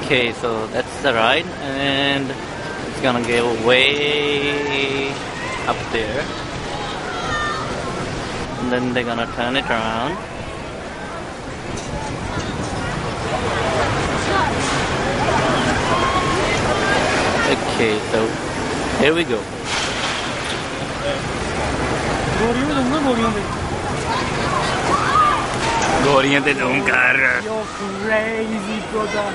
Okay, so that's the ride, and it's gonna go way up there, and then they're gonna turn it around. Okay, so here we go. Goriyan te zoom kar. You're crazy, brother.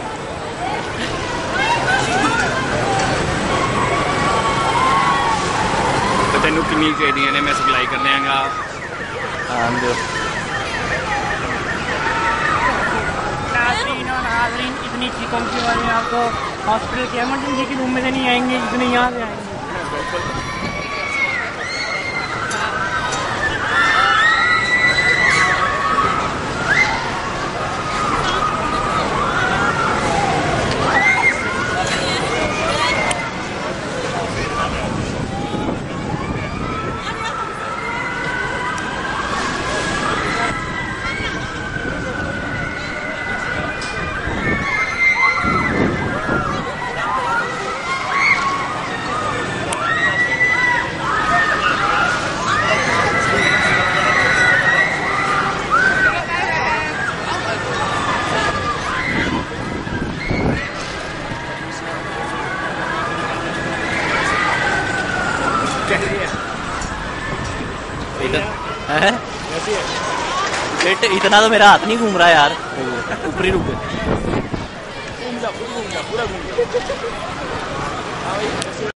तो तेनू किन्नी चाहिए ने मैं supply कर देंगा। नाज़रीन इतनी चीखों की आवाज़ में आपको हॉस्पिटल के इमरजेंसी के रूम में से नहीं आएंगे जितने यहाँ से आएंगे। इतना तो मेरा हाथ नहीं घूम रहा यार, ऊपर ही रुक गए।